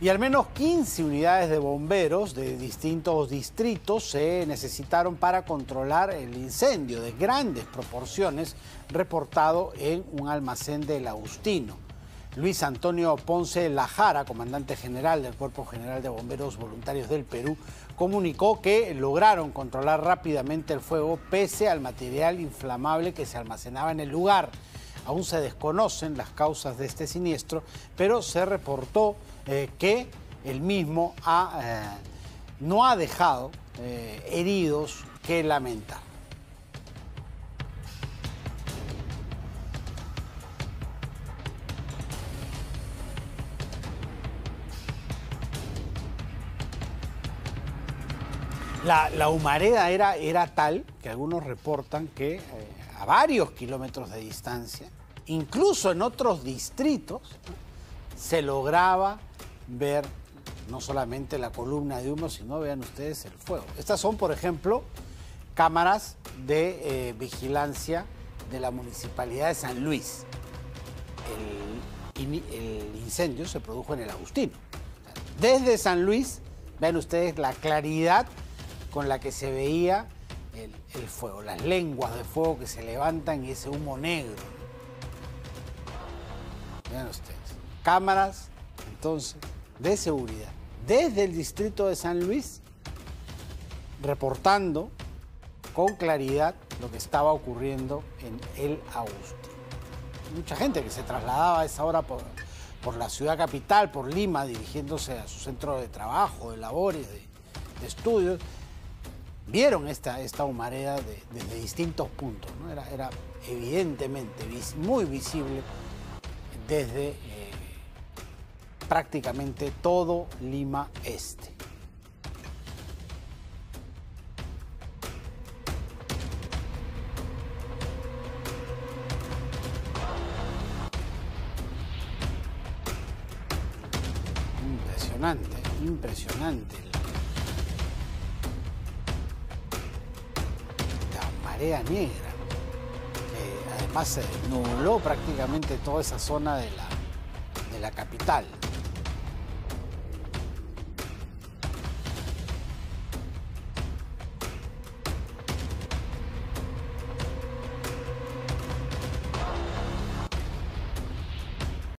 Y al menos 15 unidades de bomberos de distintos distritos se necesitaron para controlar el incendio de grandes proporciones reportado en un almacén del Agustino. Luis Antonio Ponce Lajara, comandante general del Cuerpo General de Bomberos Voluntarios del Perú, comunicó que lograron controlar rápidamente el fuego pese al material inflamable que se almacenaba en el lugar. Aún se desconocen las causas de este siniestro, pero se reportó que el mismo no ha dejado heridos que lamentar. La humareda era tal que algunos reportan que a varios kilómetros de distancia, incluso en otros distritos, se lograba ver no solamente la columna de humo, sino, vean ustedes, el fuego. Estas son, por ejemplo, cámaras de vigilancia de la Municipalidad de San Luis. El incendio se produjo en el Agustino. Desde San Luis, vean ustedes la claridad con la que se veía el fuego, las lenguas de fuego que se levantan y ese humo negro. Vean ustedes, cámaras, entonces, de seguridad, desde el distrito de San Luis, reportando con claridad lo que estaba ocurriendo en el Agustino. Mucha gente que se trasladaba a esa hora por la ciudad capital, por Lima, dirigiéndose a su centro de trabajo, de labores, de estudios, vieron esta humareda desde distintos puntos, ¿no? Era evidentemente muy visible desde prácticamente todo Lima Este. Impresionante, impresionante. Marea negra, que además se nubló prácticamente toda esa zona de la capital.